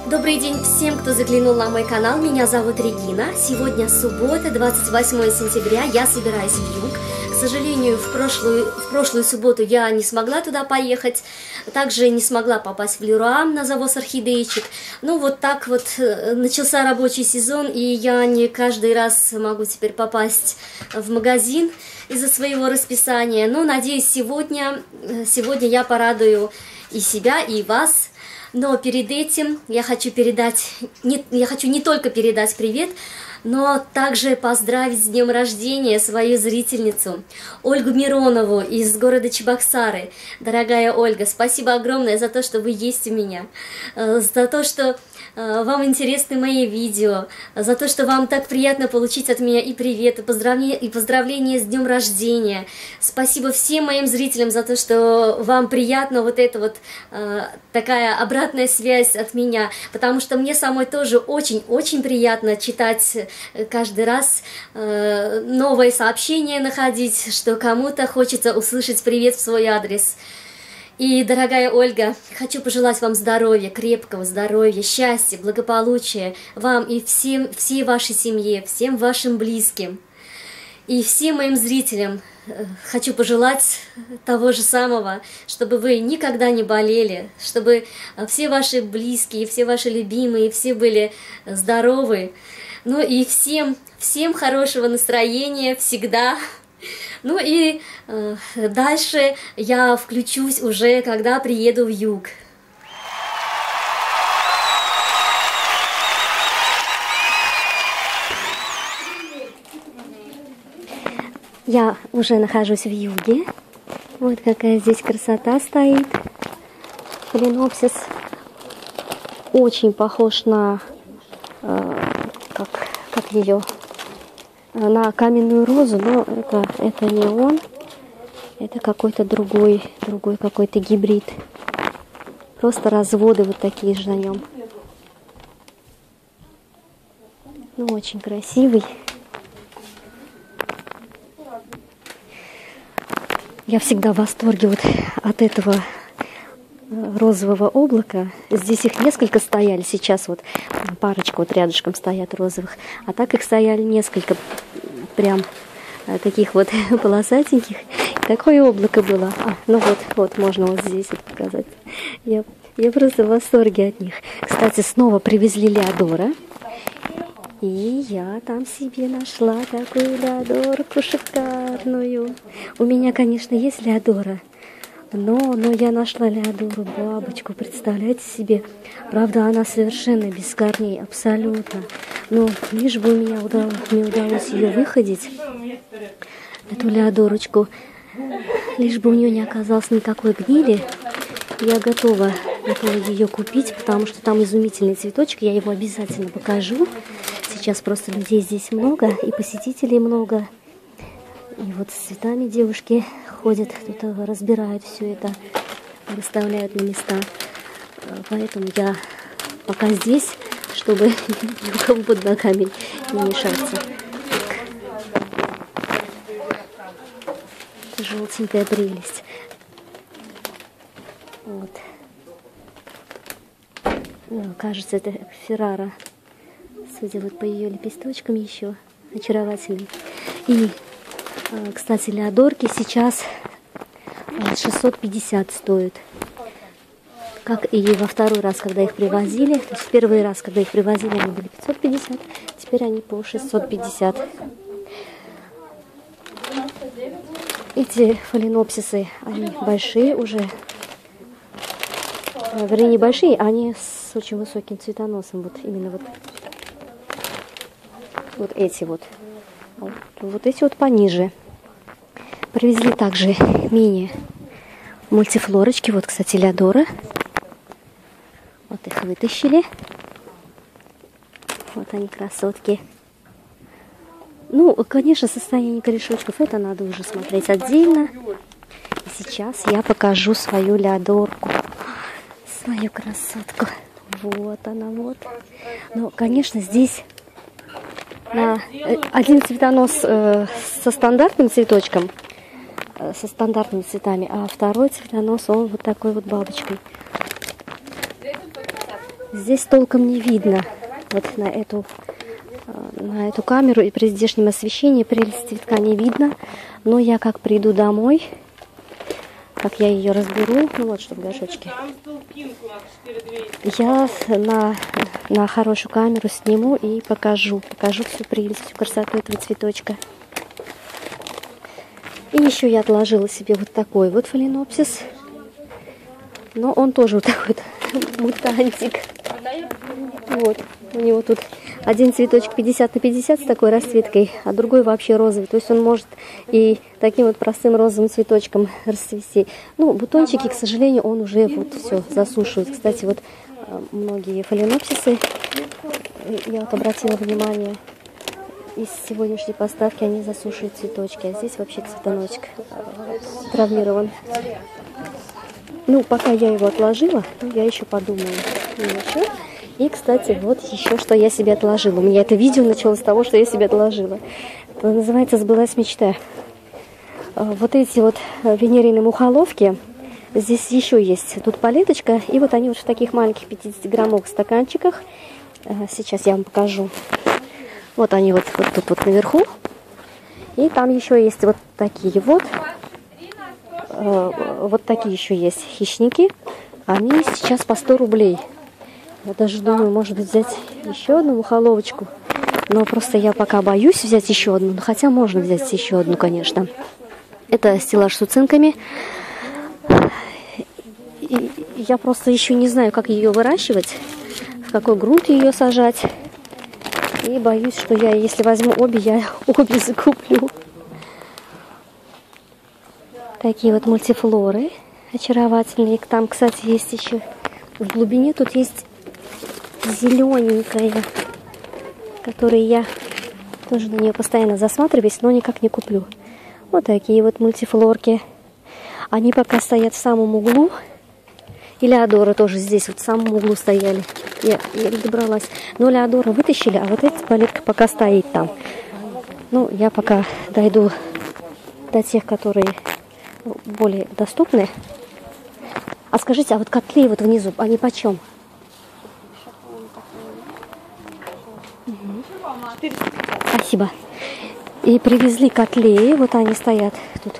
Добрый день всем, кто заглянул на мой канал. Меня зовут Регина. Сегодня суббота, 28 сентября. Я собираюсь в юг. К сожалению, в прошлую субботу я не смогла туда поехать. Также не смогла попасть в Леруа на завоз орхидеечек. Ну, вот так вот начался рабочий сезон, и я не каждый раз могу теперь попасть в магазин из-за своего расписания. Но, надеюсь, сегодня я порадую и себя, и вас. Но перед этим я хочу не только передать привет, но также поздравить с днем рождения свою зрительницу Ольгу Миронову из города Чебоксары. Дорогая Ольга, спасибо огромное за то, что вы есть у меня, за то, что вам интересны мои видео, за то, что вам так приятно получить от меня и привет, и поздравления с днем рождения. Спасибо всем моим зрителям за то, что вам приятно вот эта вот такая обратная связь от меня, потому что мне самой тоже очень-очень приятно читать каждый раз новые сообщения, находить, что кому-то хочется услышать привет в свой адрес. И, дорогая Ольга, хочу пожелать вам здоровья, крепкого здоровья, счастья, благополучия вам и всей вашей семье, всем вашим близким. И всем моим зрителям хочу пожелать того же самого, чтобы вы никогда не болели, чтобы все ваши близкие, все ваши любимые, все были здоровы. Ну и всем хорошего настроения всегда. Ну и дальше я включусь уже, когда приеду в юг. Я уже нахожусь в юге. Вот какая здесь красота стоит. Фаленопсис очень похож на как ее, на каменную розу, но это не он, это какой-то другой какой-то гибрид. Просто разводы вот такие же на нем. Ну, очень красивый. Я всегда в восторге вот от этого розового облака. Здесь их несколько стояли, сейчас вот парочка вот рядышком стоят розовых, а так их стояли несколько, прям таких вот полосатеньких. Такое облако было. Ну вот можно вот здесь вот показать. Я просто в восторге от них. Кстати, снова привезли леодора. И я там себе нашла такую леодорку шикарную. У меня, конечно, есть леодора. Но я нашла леодору бабочку, представляете себе? Правда, она совершенно без корней, абсолютно. Но лишь бы мне удалось ее выходить, эту леодорочку, лишь бы у нее не оказалось никакой гнили, я готова ее купить, потому что там изумительный цветочек, я его обязательно покажу. Сейчас просто людей здесь много, и посетителей много. И вот с цветами девушки ходят, тут разбирают все это, выставляют на места. Поэтому я пока здесь, чтобы ни у кого под ногами не мешаться. Желтенькая прелесть. Вот. Ну, кажется, это Феррара. Судя вот по ее лепесточкам еще очаровательный. И кстати, леодорки сейчас 650 стоят. Как и во второй раз, когда их привозили. То есть в первый раз, когда их привозили, они были 550. Теперь они по 650. Эти фаленопсисы, они большие уже. Вернее, не большие, а они с очень высоким цветоносом. Вот именно вот эти вот. Вот эти вот пониже. Привезли также мини-мультифлорочки. Вот, кстати, леодора. Вот их вытащили. Вот они, красотки. Ну, конечно, состояние корешочков, это надо уже смотреть отдельно. И сейчас я покажу свою леодорку. Свою красотку. Вот она, вот. Но, конечно, здесь один цветонос со стандартным цветочком, со стандартными цветами, а второй цветонос, он вот такой вот бабочкой. Здесь толком не видно. Вот на эту камеру и при здешнем освещении прелесть цветка не видно. Но я как приду домой, как я ее разберу, ну вот, чтобы горшочки, я на хорошую камеру сниму и покажу всю прелесть, всю красоту этого цветочка. И еще я отложила себе вот такой вот фаленопсис. Но он тоже вот такой вот мутантик. Вот, у него тут один цветочек 50 на 50 с такой расцветкой, а другой вообще розовый. То есть он может и таким вот простым розовым цветочком расцвести. Ну, бутончики, к сожалению, он уже вот все засушивает. Кстати, вот многие фаленопсисы, я вот обратила внимание, из сегодняшней поставки они засушивают цветочки. А здесь вообще цветоночек травмирован. Ну, пока я его отложила, я еще подумаю. И, кстати, вот еще что я себе отложила. У меня это видео началось с того, что я себе отложила. Это называется «Сбылась мечта». Вот эти вот венериные мухоловки, здесь еще есть. Тут палеточка, и вот они вот в таких маленьких 50-граммовых стаканчиках. Сейчас я вам покажу. Вот они вот тут вот наверху. И там еще есть вот такие вот. Вот такие еще есть хищники. Они сейчас по 100 рублей. Я даже думаю, может быть, взять еще одну мухоловочку. Но просто я пока боюсь взять еще одну. Хотя можно взять еще одну, конечно. Это стеллаж с уцинками. И я просто еще не знаю, как ее выращивать. В какой грунт ее сажать. И боюсь, что я, если возьму обе, я обе закуплю. Такие вот мультифлоры очаровательные. Там, кстати, есть еще в глубине, тут есть зелененькая, которую я тоже на нее постоянно засматриваюсь, но никак не куплю. Вот такие вот мультифлорки. Они пока стоят в самом углу. И Леодора тоже здесь вот в самом углу стояли. Я не добралась. Но Леодора вытащили, а вот эта палетка пока стоит там. Ну, я пока дойду до тех, которые более доступны. А скажите, а вот котлеи вот внизу, они почем? Спасибо. И привезли котлеи, вот они стоят тут.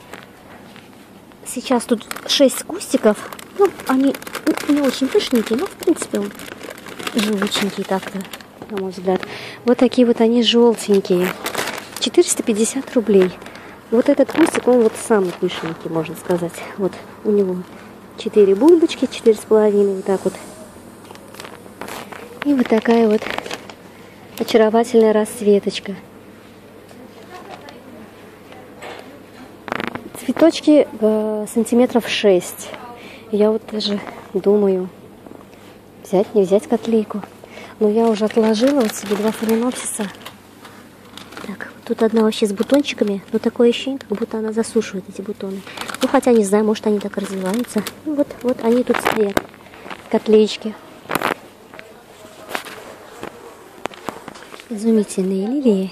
Сейчас тут 6 кустиков. Ну, они не очень пышненькие, но в принципе желтенькие так-то, на мой взгляд. Вот такие вот они желтенькие. 450 рублей. Вот этот кустик, он вот самый пышненький, можно сказать. Вот у него 4 бульбочки, 4,5, вот так вот. И вот такая вот очаровательная расцветочка. Цветочки сантиметров 6. Я вот даже думаю, взять, не взять котлейку. Но я уже отложила вот себе 2 фаленопсиса. Так, тут одна вообще с бутончиками, но такое ощущение, как будто она засушивает эти бутоны. Ну, хотя не знаю, может они так развиваются. Вот они тут стоят, котлеечки. Изумительные лилии.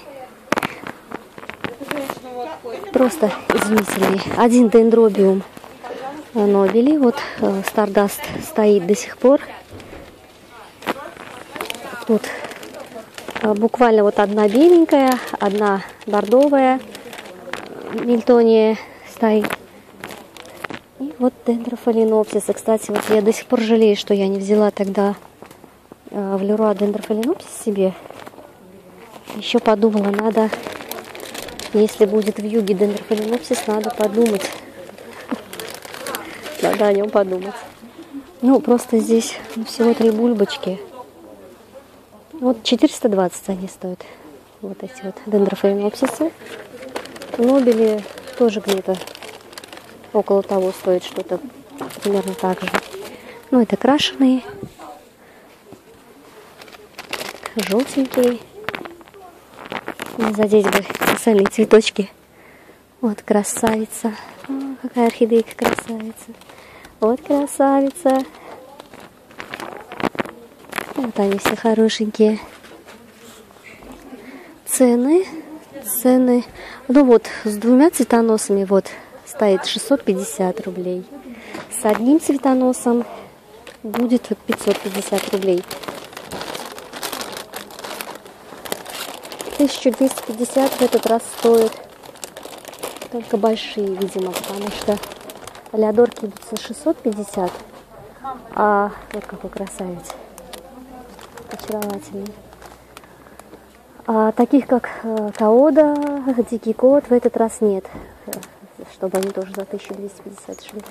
Просто изумительные. Один дендробиум нобели. Вот Стардаст стоит до сих пор. Тут буквально вот одна беленькая, одна бордовая мильтония стоит. И вот дендрофаленопсисы. Кстати, вот я до сих пор жалею, что я не взяла тогда в Леруа дендрофаленопсис себе. Еще подумала, надо, если будет в юге дендрофаленопсис, надо подумать. Надо о нем подумать. Ну, просто здесь всего 3 бульбочки. Вот 420 они стоят. Вот эти вот дендрофаленопсисы. Нобели тоже где-то около того стоит, что-то примерно так же. Ну, это крашеные. Желтенькие. Не задеть бы специальные цветочки. Вот красавица. О, какая орхидейка красавица. Вот красавица. Вот они все хорошенькие. Цены. Ну вот, с 2 цветоносами вот стоит 650 рублей. С одним цветоносом будет 550 рублей. 1250 в этот раз стоит. Только большие, видимо, потому что леодорки идут за 650. А вот какой красавец. Очаровательный. А таких, как Каода, Дикий кот, в этот раз нет. Чтобы они тоже за 1250 шли.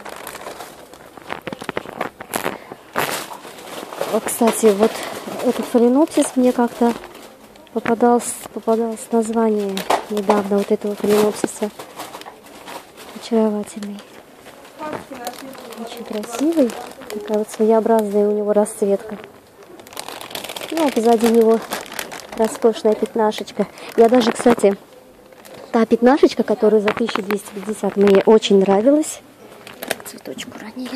Кстати, вот этот фаленопсис мне как-то попадалось название недавно вот этого фаленопсиса. Очаровательный. Очень красивый. Такая вот своеобразная у него расцветка. Ну, а позади него роскошная пятнашечка. Я даже, кстати, та пятнашечка, которая за 1250, мне очень нравилась. Так, цветочку ранили.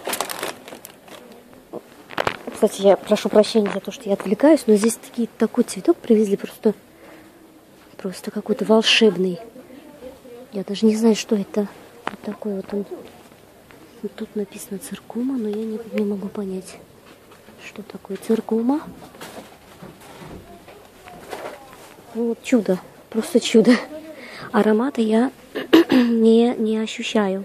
Кстати, я прошу прощения за то, что я отвлекаюсь, но здесь такой цветок привезли, просто какой-то волшебный. Я даже не знаю, что это. Вот такой вот он. Вот тут написано циркума, но я не могу понять, что такое циркума. Ну, вот чудо, просто чудо. Аромата я не ощущаю.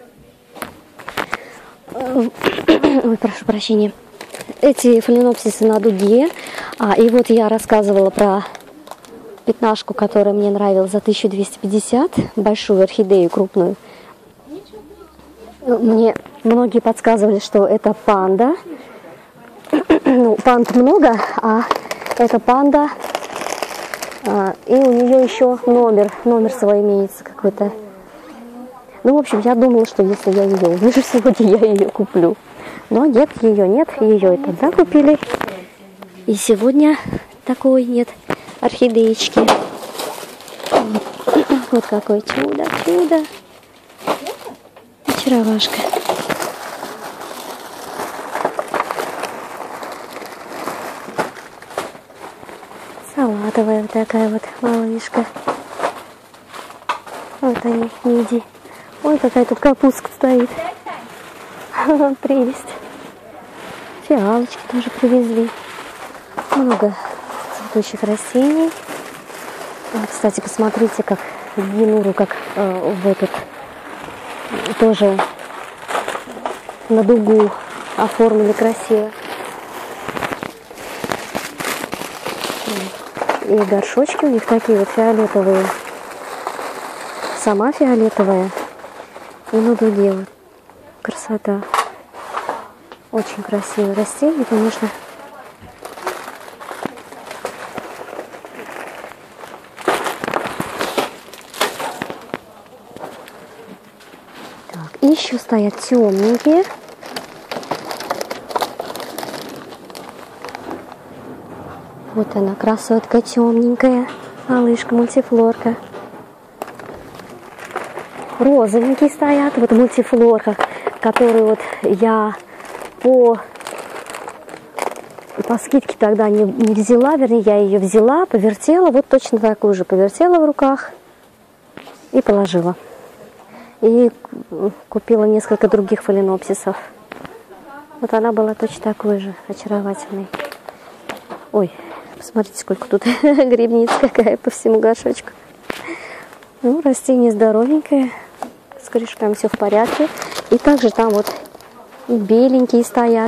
Ой, прошу прощения. Эти фаленопсисы на дуге. И вот я рассказывала про пятнашку, которая мне нравилась за 1250. Большую орхидею крупную. Мне многие подсказывали, что это панда. Ну, панд много, а это панда. И у нее еще номер свой имеется какой-то. Ну, в общем, я думала, что если я ее увижу сегодня, я ее куплю. Но нет, ее и тогда купили. И сегодня такой нет орхидеечки. Вот какое чудо. Очаровашка. Салатовая вот такая вот малышка. Вот они, миди. Ой, какая тут капустка стоит. Прелесть. Фиалочки тоже привезли. Много цветущих растений. Кстати, посмотрите, как в Генуру, как в этот тоже на дугу оформили красиво. И горшочки у них такие вот фиолетовые. Сама фиолетовая. И на дуге вот. Красота. Очень красивое растение, конечно. Так, и еще стоят темненькие. Вот она, красотка темненькая. Малышка, мультифлорка. Розовенькие стоят. Вот мультифлорка, которую вот я по скидке тогда не взяла, вернее, я ее взяла, повертела, вот точно такую же повертела в руках и положила. И купила несколько других фаленопсисов. Вот она была точно такой же, очаровательной. Ой, посмотрите, сколько тут грибниц какая по всему горшочку. Ну, растение здоровенькое, с корешками все в порядке. И также там вот и беленькие стоят,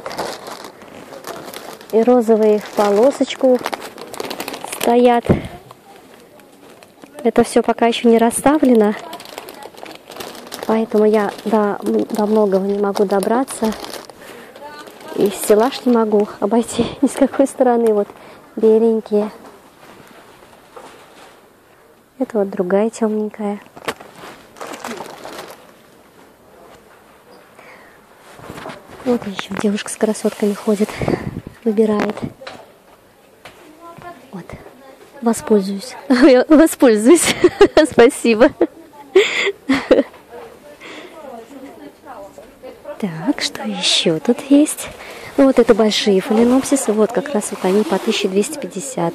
и розовые в полосочку стоят. Это все пока еще не расставлено, поэтому я до многого не могу добраться. И стеллаж не могу обойти ни с какой стороны. Вот беленькие. Это вот другая темненькая. Вот еще девушка с красотками ходит, выбирает. Вот. Воспользуюсь. Воспользуюсь. Спасибо. Так, что еще тут есть? Ну, вот это большие фаленопсисы. Вот как раз вот они по 1250.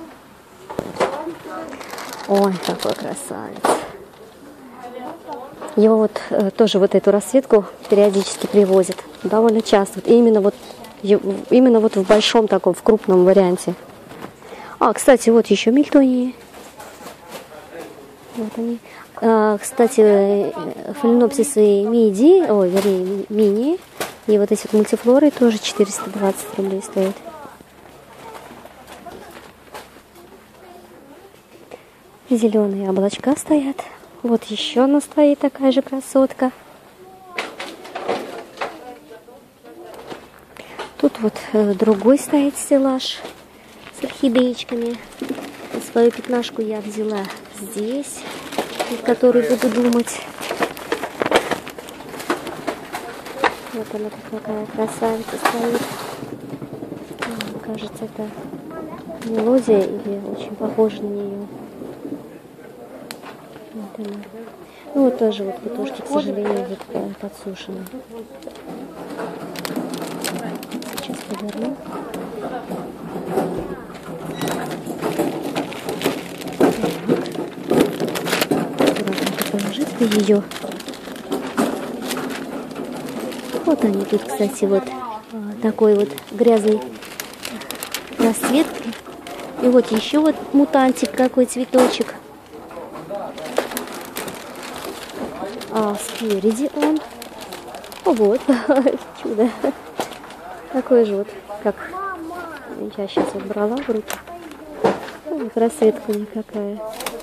Ой, какой красавец. Его вот тоже вот эту расцветку периодически привозят. Довольно часто. Вот именно вот Именно вот в большом таком, в крупном варианте. А, кстати, вот еще мильтонии. Вот они. Кстати, фаленопсисы миди, ой, вернее, мини. И вот эти вот мультифлоры тоже 420 рублей стоят. Зеленые облачка стоят. Вот еще одна стоит такая же красотка. Тут вот другой стоит стеллаж с орхидеечками. Свою пятнашку я взяла здесь, над которой буду думать. Вот она такая красавица стоит. Кажется, это мелодия или очень похожа на нее. Вот она. Ну вот тоже вот кутушки, к сожалению, вот подсушены. Сейчас поверну. Аккуратненько положить ее. Вот они тут, кстати, вот такой вот грязной расцветки. И вот еще вот мутантик какой, цветочек. А спереди он. Вот, чудо. Такой же вот, как я сейчас вот брала в руки. Вот расцветка никакая.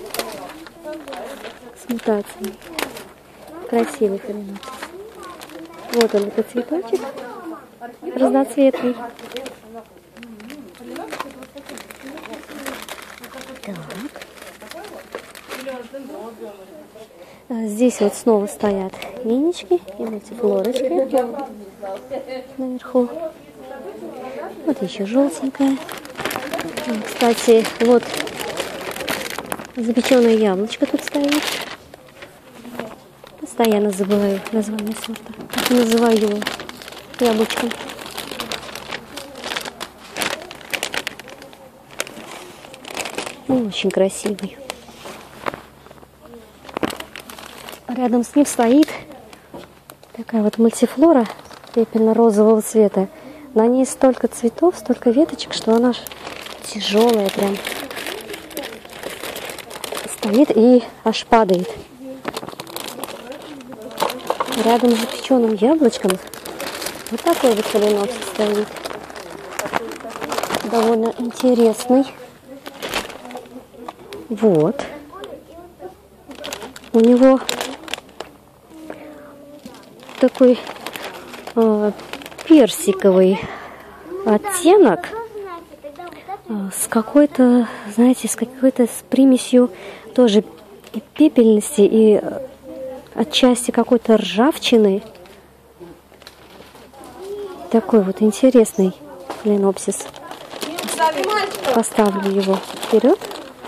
С мутацией. Красивый фаленопсис. Вот он, этот цветочек. Разноцветный. Так. Здесь вот снова стоят минички и мультифлорочки наверху. Вот еще желтенькая. Кстати, вот запеченное яблочко тут стоит. Постоянно забываю название сорта. Так и называю его яблочком. Очень красивый. Рядом с ним стоит такая вот мультифлора пепельно-розового цвета. На ней столько цветов, столько веточек, что она тяжелая прям. Стоит и аж падает. Рядом с запеченным яблочком вот такой вот фаленопсис стоит. Довольно интересный. Вот. У него такой персиковый оттенок с какой-то, знаете, с какой-то примесью тоже и пепельности, и отчасти какой-то ржавчины. Такой вот интересный фаленопсис. Поставлю его вперед.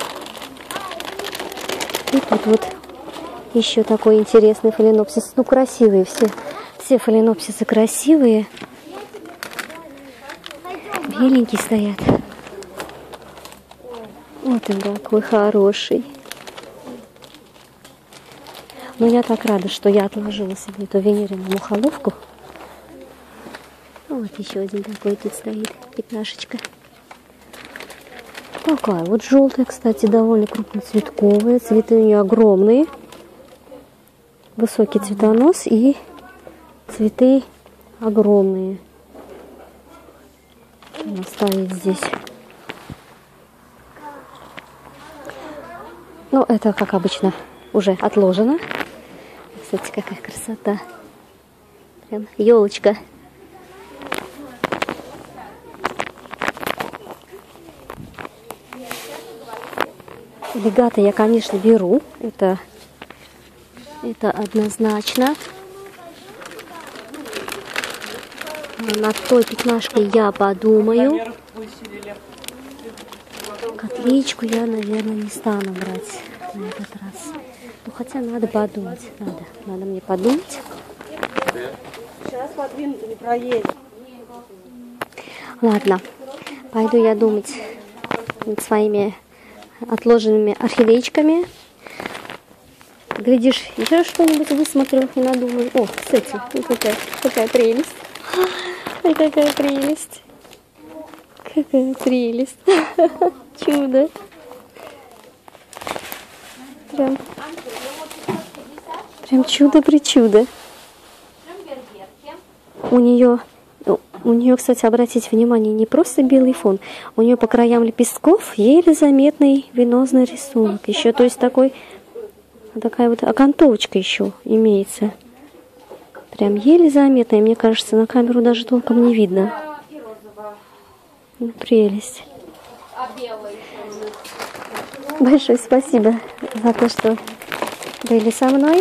И тут вот еще такой интересный фаленопсис. Ну, красивые все фаленопсисы красивые. Беленькие стоят. Вот он какой хороший. Но я так рада, что я отложила себе эту венериную мухоловку. Вот еще один такой тут стоит, пятнашечка. Такая вот желтая, кстати, довольно крупноцветковая. Цветы у нее огромные. Высокий цветонос и цветы огромные. Она стоит здесь. Ну, это, как обычно, уже отложено. Кстати, какая красота. Прям елочка. Легато я, конечно, беру. Это однозначно. Над той пятнашкой я подумаю. Котлеечку я, наверное, не стану брать на этот раз. Ну, хотя надо подумать. Надо мне подумать. Сейчас подвинуто, не проедет. Ладно. Пойду я думать над своими отложенными орхидеечками. Глядишь, еще что-нибудь высмотрю и надумаю. О, кстати, вот какая прелесть. Ой, какая прелесть. Какая прелесть. Чудо. Прям чудо-причудо. У нее, кстати, обратите внимание, не просто белый фон. У нее по краям лепестков еле заметный венозный рисунок. Еще, то есть такая вот окантовочка еще имеется. Прям еле заметная. Мне кажется, на камеру даже толком не видно. Прелесть. Большое спасибо за то, что были со мной.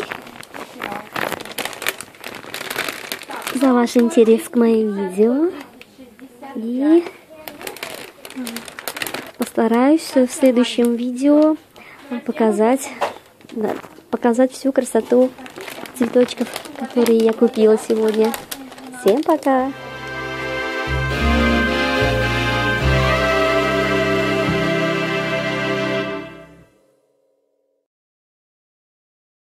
За ваш интерес к моим видео. И постараюсь в следующем видео показать всю красоту цветочков, которые я купила сегодня. Всем пока!